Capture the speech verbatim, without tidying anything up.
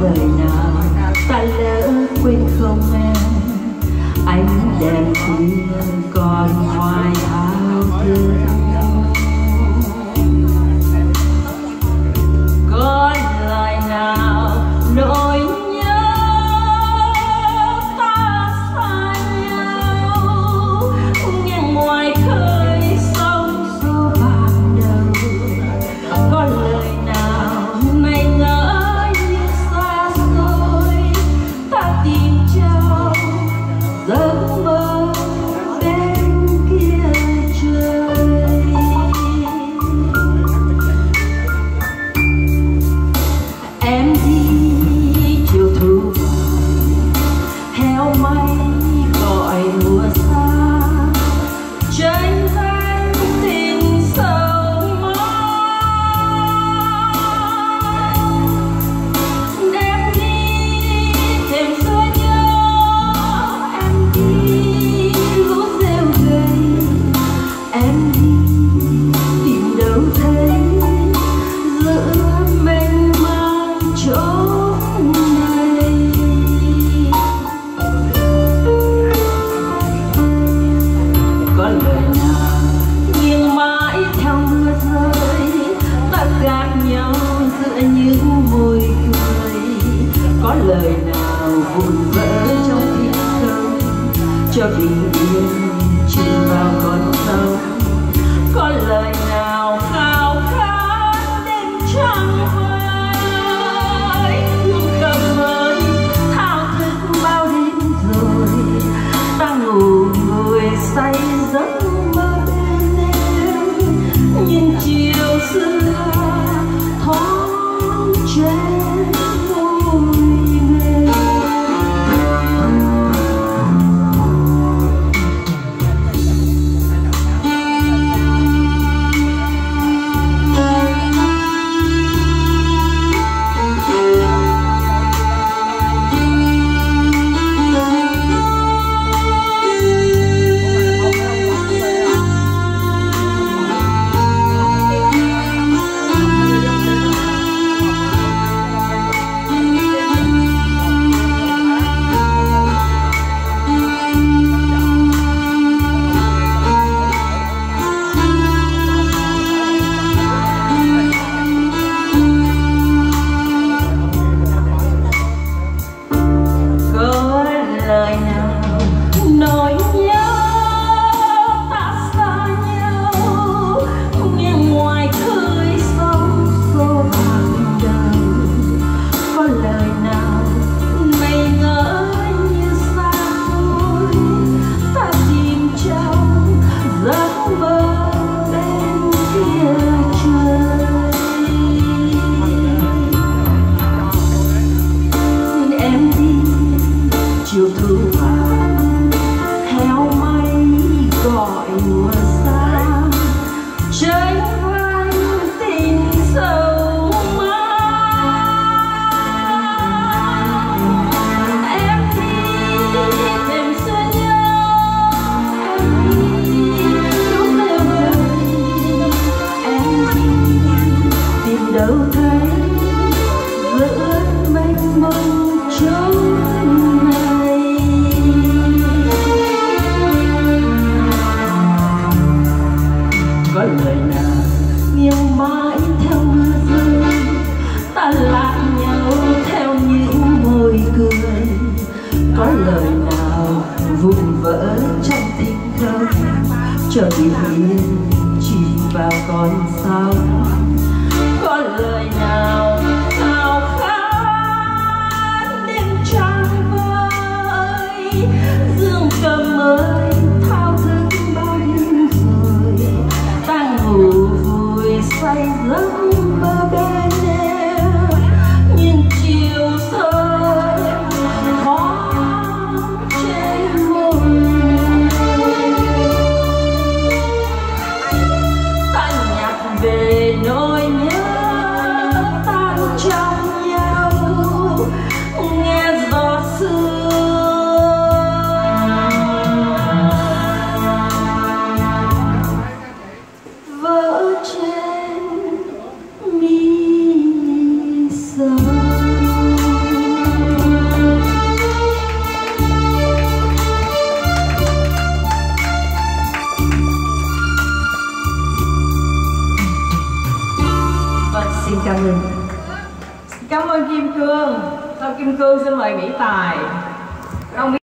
lời nào ta lỡ quên không em, ánh đèn khuya còn hoài thao thức. Có lời nào nỗi nhớ ta xa nhau, nghe ngoài khơi sông xô ban đầu. Có lời nào ngây ngỡ như xa xôi, ta tìm trong giấc mơ bên kia trời. Em đi chiều thu theo mây gọi mùa xa, tranh vang tình sầu mãi. Em đi thêm xưa nhớ, em đi lũ rêu gầy, em đi tìm đâu thấy giữa mênh mang chốn này. Có lời nào nghiêng mãi theo mưa rơi, ta gạt nhau giữa những môi cười. Có lời nào vụn vỡ trong thiên không, cho bình yên chìm vào con sông. Có lời nào khao khát đêm trăng vơi, hương cầm ơi thao thức bao đêm rồi, ta ngủ ngồi say giấc mơ bên em. Nhìn chiều xưa thoáng trên môi mềm. Lời nào nỗi nhớ ta xa nhau, nghe ngoài khơi sông xô ban đầu. Có lời nào ngây ngỡ như xa xôi, ta tìm trong giấc mơ bên kia trời. Em đi chiều thu vàng theo mây gọi mùa xa, tranh vang tình sầu mãi. Em đi thêm xưa nhớ, em đi lúc lêu gầy, em đi tìm đâu thấy giữa mênh mông chốn này. Có lời nào nghiêng mãi theo mưa rơi, ta lạc nhau theo những môi cười. Có lời nào vụn vỡ trong thinh không, cho bình yên chìm vào con sông. Có lời nào khao khát đêm trăng vơi, dương cầm ơi thao thức bao đêm rồi, ta ngủ vùi say giấc mơ bên em. Nhìn chiều sớm thoáng trên môi ta nhặt về nỗi nhớ tan trong nhau, nghe gió xưa vỡ trên mi. xin cảm ơn. Cảm ơn Kim Cương. Sau Kim Cương xin mời Mỹ Tài. Ông